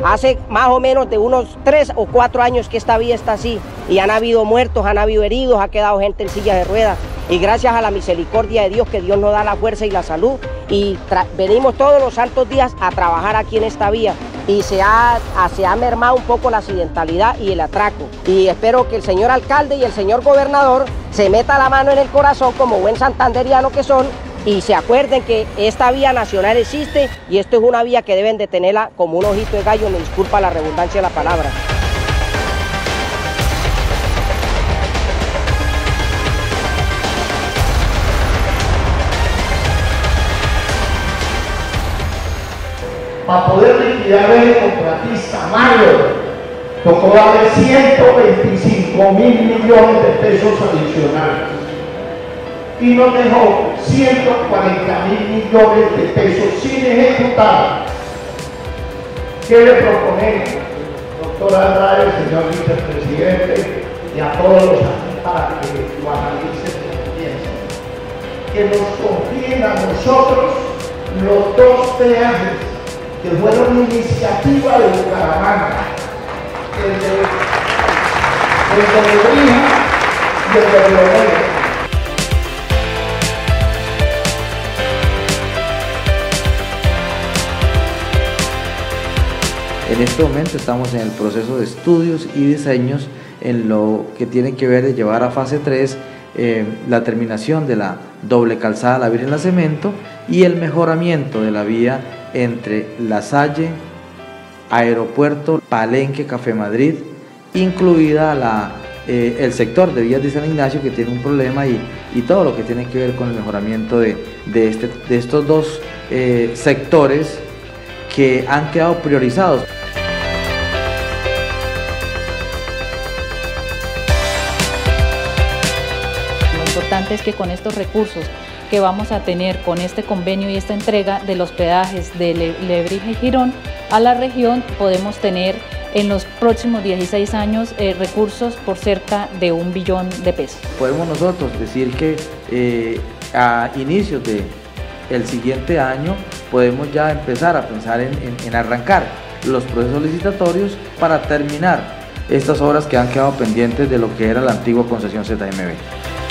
Hace más o menos de unos 3 o 4 años que esta vía está así y han habido muertos, han habido heridos, ha quedado gente en silla de ruedas y gracias a la misericordia de Dios que Dios nos da la fuerza y la salud y venimos todos los santos días a trabajar aquí en esta vía y se ha mermado un poco la accidentalidad y el atraco y espero que el señor alcalde y el señor gobernador se meta la mano en el corazón como buen santanderiano que son y se acuerden que esta vía nacional existe y esto es una vía que deben de tenerla como un ojito de gallo, me disculpa la redundancia de la palabra. Para poder liquidar el contratista malo, tocó darle 125.000 millones de pesos adicionales y nos dejó 140.000 millones de pesos sin ejecutar. ¿Qué le proponemos, doctor Andrade, señor vicepresidente, y a todos los años para que lo analicen y piensen? Que nos confíen a nosotros los 2 peajes que fueron iniciativa de Bucaramanga, el de Lebrija y el de Río Negro. En este momento estamos en el proceso de estudios y diseños en lo que tiene que ver de llevar a fase 3 la terminación de la doble calzada La Virgen La Cemento y el mejoramiento de la vía entre La Salle, Aeropuerto, Palenque, Café Madrid, incluida el sector de Vías de San Ignacio que tiene un problema y todo lo que tiene que ver con el mejoramiento de estos 2 sectores que han quedado priorizados. Lo importante es que con estos recursos que vamos a tener con este convenio y esta entrega de los peajes de Lebrija y Girón a la región, podemos tener en los próximos 16 años recursos por cerca de 1 billón de pesos. Podemos nosotros decir que a inicios del siguiente año podemos ya empezar a pensar en arrancar los procesos licitatorios para terminar estas obras que han quedado pendientes de lo que era la antigua concesión ZMB.